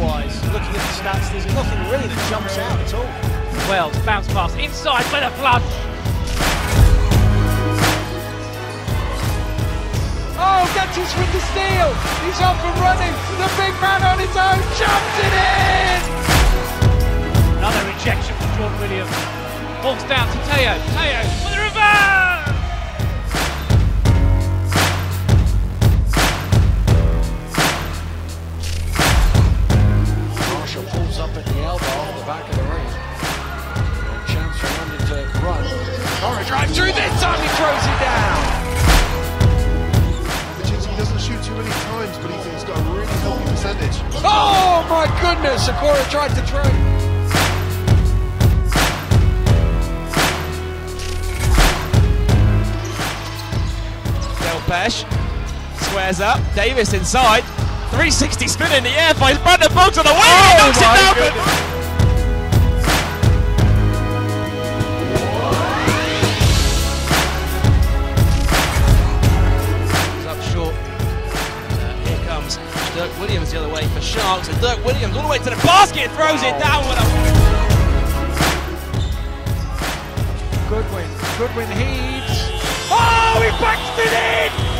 skill-wise, looking at the stats, there's nothing really that jumps out at all. Wells, bounce pass, inside with a flood. Oh, Gettys with the steal! He's off and running! The big man on his own jumps it in! Another rejection from Jordan Williams. Ball's down to Teo. Teo with the reverse! Marshall pulls up at the elbow off the back of the ring. And chance for London to run. Okoro drive through, this time he throws it down! He doesn't shoot too many times, but he's got a really healthy percentage. Oh my goodness! Okoro tried to throw. Pesh squares up, Davis inside, 360 spin in the air, finds Brandon Boggs on the way, he knocks it down! He's up short, here comes Dirk Williams the other way for Sharks, and Dirk Williams all the way to the basket, throws it down with a... Goodwin heaves. Oh, he backs it in!